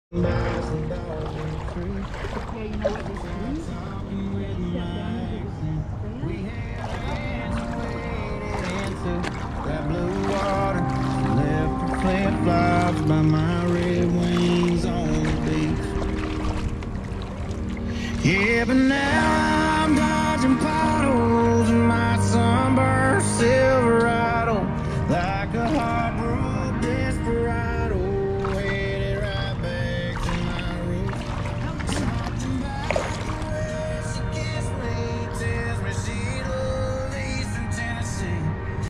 Okay, you know what this is? Step down into the sand. That blue water left her flip-flops by my red wings on the beach. Yeah, but now